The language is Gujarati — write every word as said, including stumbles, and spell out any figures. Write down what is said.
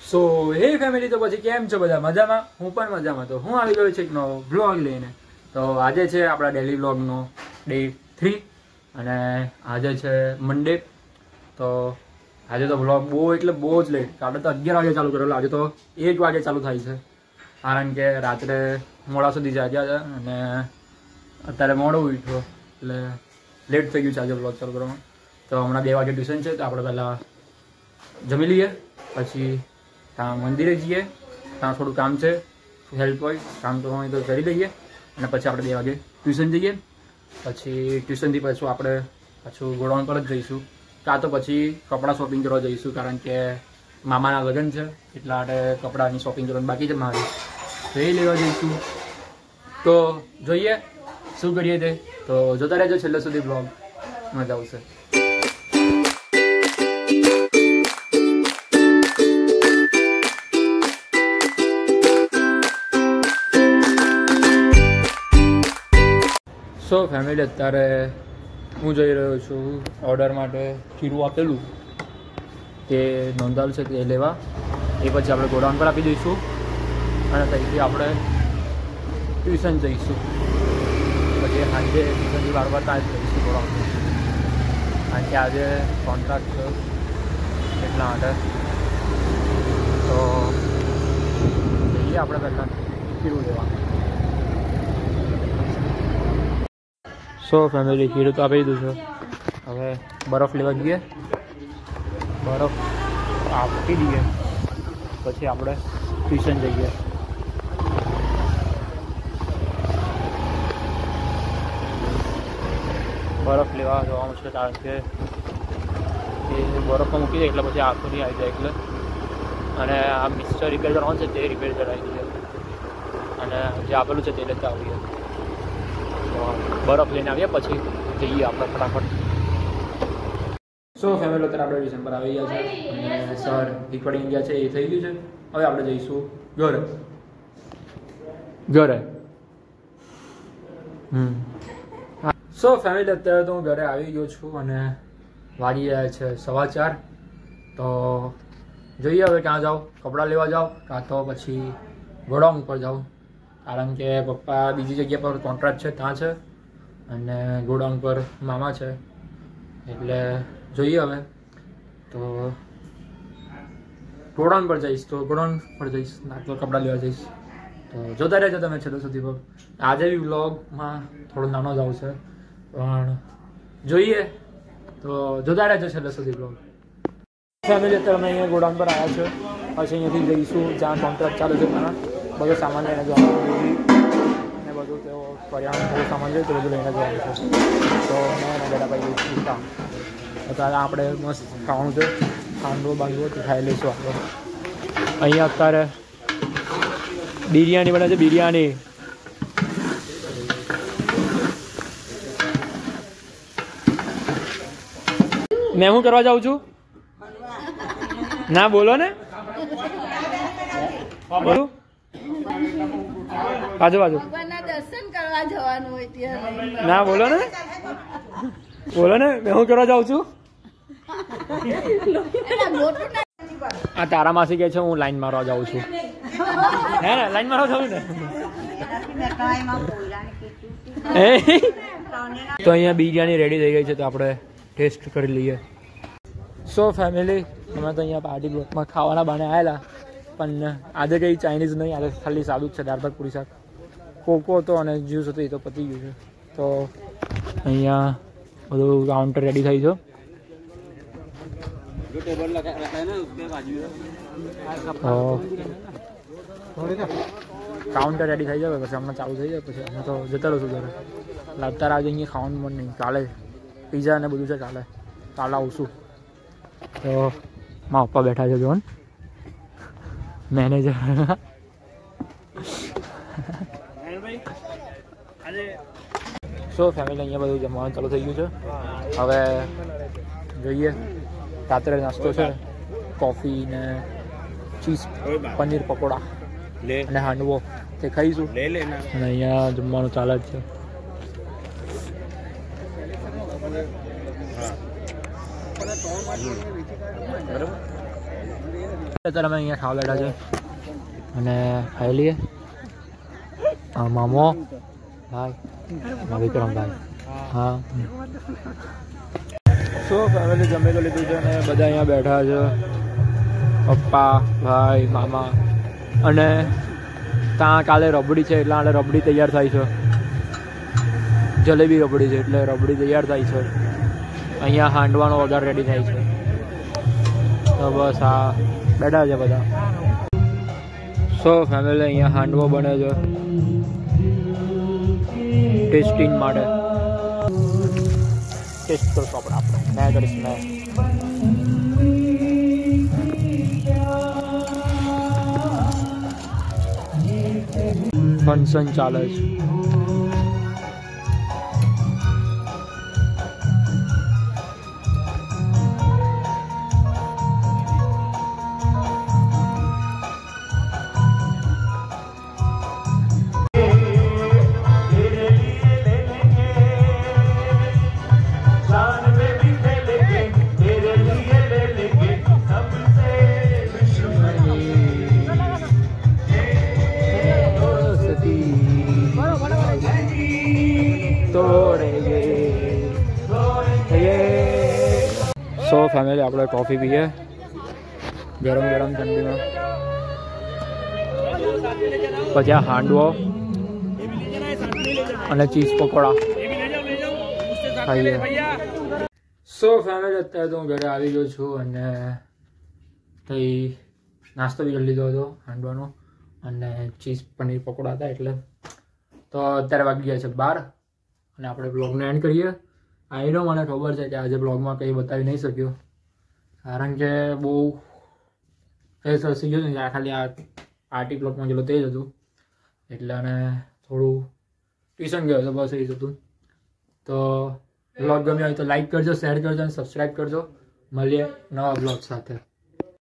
સો હે ફેમિલી, તો પછી કેમ છો બધા? મજામાં? હું પણ મજામાં. તો હું આવી ગયો છું એક નવો વ્લોગ લઈને. તો આજે છે આપણા ડેલી વ્લોગનો ડે થ્રી અને આજે છે મંડે. તો આજે તો વ્લોગ બહુ એટલે બહુ જ લેટ, કાલે તો અગિયાર વાગે ચાલુ કરેલો, આજે તો એક વાગે ચાલુ થાય છે. કારણ કે રાત્રે મોડા સુધી જાગ્યા છે અને અત્યારે મોડું ઉઠ્યો એટલે લેટ થઈ ગયું છે આજે વ્લોગ ચાલુ કરવામાં. તો હમણાં બે વાગે ટ્યુશન છે, તો આપણે પહેલાં જમી લઈએ, પછી ત્યાં મંદિરે જઈએ, ત્યાં થોડું કામ છે, હેલ્પ હોય કામ તો હોય તો કરી લઈએ અને પછી આપણે બે વાગે ટ્યુશન જઈએ. પછી ટ્યુશનથી પાછું આપણે પાછું ગોડાઉન પર જ જઈશું, કાં તો પછી કપડાં શોપિંગ કરવા જઈશું, કારણ કે મામાના લગ્ન છે એટલા માટે કપડાની શોપિંગ કરવાની બાકી છે મારી, તો એ લેવા જઈશું. તો જોઈએ શું કરીએ તે, તો જોતા રહેજો છેલ્લે સુધી બ્લોગ, મજા આવશે. સો ફેમિલી, અત્યારે હું જઈ રહ્યો છું ઓર્ડર માટે. ખીરું આપેલું તે નોંધાવેલું છે તે લેવા, એ પછી આપણે ગોડાઉન પર આપી દઈશું અને ત્યાંથી આપણે ટ્યુશન જઈશું. પછી સાંજે ટ્યુશનથી વાર વાર ત્યાં જ જઈશું ગોડાઉન પર, કારણ કે આજે કોન્ટ્રાક્ટ છે એટલા માટે. તો જઈએ આપણે પહેલાં ખીરું લેવા. સો ફેમિલી, ખીરું તો આપી દીધું છે, હવે બરફ લેવા જઈએ. બરફ આપી દઈએ પછી આપણે ટ્યુશન જઈએ. બરફ લેવા જવાનું છે, કારણ કે એ બરફમાં મૂકી દે એટલે પછી આખું નહીં આવી જાય એટલે. અને આ મિક્સર રિપેર કરવાનું છે તે રિપેર કરાવી દઈએ અને જે આપેલું છે તે લેતા આવીએ. બરફ લઈને આવીએ પછી જઈએ આપણે ફટાફટ. સો ફેમિલી, અત્યારે આપણે ડિસેમ્બર આવી ગયા છે અને સર રિકોર્ડિંગ ગયા છે એ થઈ ગયું છે. હવે આપણે જઈશું ઘરે ઘરે હમ સો ફેમિલી, અત્યારે તો હું ઘરે આવી ગયો છું અને વાગી ગયા છે સવા ચાર. તો જોઈએ હવે ક્યાં જાઉં, કપડાં લેવા જાઉં કાં તો પછી ગોડાઉન પર જાઉં, કારણ કે પપ્પા બીજી જગ્યા પર કોન્ટ્રાક્ટ છે ત્યાં છે અને ગોડાઉન પર મામા છે, એટલે જોઈએ હવે. તો ગોડાઉન પર જઈશ તો ગોડાઉન પર જઈશ ના તો કપડાં લેવા જઈશ. તો જોતા રહેજો તમે છેલ્લે સુધી પર. આજે બી વ્લોગમાં થોડો નાનો જ આવશે પણ જોઈએ, તો જોતા રહેજો છેલ્લે સુધી વ્લોગ. ફેમિલી, અત્યારે અમે અહીંયા ગોડાઉન પર આવ્યા છે, પછી અહીંયાથી જઈશું જ્યાં કોન્ટ્રાક્ટ ચાલુ છે ત્યાં બધો સામાન લઈને જવાનું ને બધું, તેઓ કરિયાણાનું થોડું સામાન જોઈએ તો બધું લઈને જવાનું છે. તો મેં ગડાભાઈ જઈશું કામ. અત્યારે આપણે મસ્ત ખાવાનું છે, ખાંડવો બાંધવો તો ખાઈ લઈશું આપણે. અહીંયા અત્યારે બિરયાની બને છે, બિરયાની. મેં શું કરવા જાઉં છું? ના બોલો ને, બોલું બાજુ બાજુ દર્શન કરવા જવાનું હોય ત્યાં. ના બોલો ને, બોલો ને, મેં શું કરવા જાઉં છું? આ તારા માસી કહે છે હું લાઈન મારવા જાઉં છું. હે ને, લાઈન મારવા જાઉં ને. તો અહીંયા બિરયાની રેડી થઈ ગઈ છે, તો આપણે ટેસ્ટ કરી લઈએ. સો ફેમિલી, અમે તો અહીંયા પાર્ટી બ્લોકમાં ખાવાના બહાને આવેલા, પણ આજે કંઈ ચાઇનીઝ નહીં, આજે ખાલી સાદું જ છે, દાળ ભાત પૂરી શાક, કોકો હતો અને જ્યુસ હતો, એ તો પતી ગયું છે. તો અહીંયા બધું કાઉન્ટર રેડી થઈ છે. કાઉન્ટર રેડી થઈ જાય પછી હમણાં ચાલુ થઈ જાય, પછી અમે તો જતા રહીશું ઘરે. અત્યારે આજે અહીંયા ખાવાનું મન નહીં, કાલે પીઝા ને બધું છે, કાલે કાલે આવશું. તો મારા પપ્પા બેઠા છે જોન, મેનેજર. સો ફેમિલી, અહીંયા બધું જમવાનું ચાલુ થઈ ગયું છે. હવે જોઈએ, રાત્રે નાસ્તો છે કોફી ને ચીઝ પનીર પકોડા અને હાંડવો તે ખાઈશું. અને અહીંયા જમવાનું ચાલે જ છે. અત્યારે અમે અહીંયા ખાવા બેઠા છે અને ખાઈ લઈએ. મામો ભાઈ વિક્રમભાઈ. હા સો ફેમિલી જમી તો લીધું છે અને બધા અહીંયા બેઠા છે. પપ્પા ભાઈ મામા અને ત્યાં કાલે રબડી છે એટલે આલે રબડી તૈયાર થાય છે. જલેબી રબડી છે એટલે રબડી તૈયાર થાય છે. અહીંયા હાંડવાનો વઘાર રેડી થાય છે. તો બસ આ બેઠા છે બધા. સો ફેમિલી અહીંયા હાંડવો બને છે ટેસ્ટિંગ માટે. ટેસ્ટ કરશો આપણે આપણે મેં કરીશ મેં. ફંક્શન ચાલે છે. સો ફેમિલી આપણે કોફી પીએ ગરમ ગરમ ઠંડીમાં. પછી આ હાંડવો અને ચીઝ પકોડા ખાઈએ. સો ફેમિલી અત્યારે તો હું ઘરે આવી ગયો છું અને કંઈ નાસ્તો બી કરી લીધો હતો હાંડવાનો અને ચીઝ પનીર પકોડા હતા એટલે. તો અત્યારે વાગી ગયા છે બાર અને આપણે બ્લોગને એન્ડ કરીએ. આઈનો મને ખબર છે કે આજે બ્લોગમાં કંઈ બતાવી નહીં શક્યો કારણ કે બહુ ફેસ રસી ગયું ને. આ ખાલી આ પાર્ટી બ્લોગમાં ગયેલો તે જ હતું એટલે અને થોડું ટ્યુશન ગયો હતો બસ એ જ હતું. તો બ્લોગ ગમ્યો હોય તો લાઈક કરજો, શેર કરજો અને સબસ્ક્રાઈબ કરજો. મળીએ નવા બ્લોગ સાથે.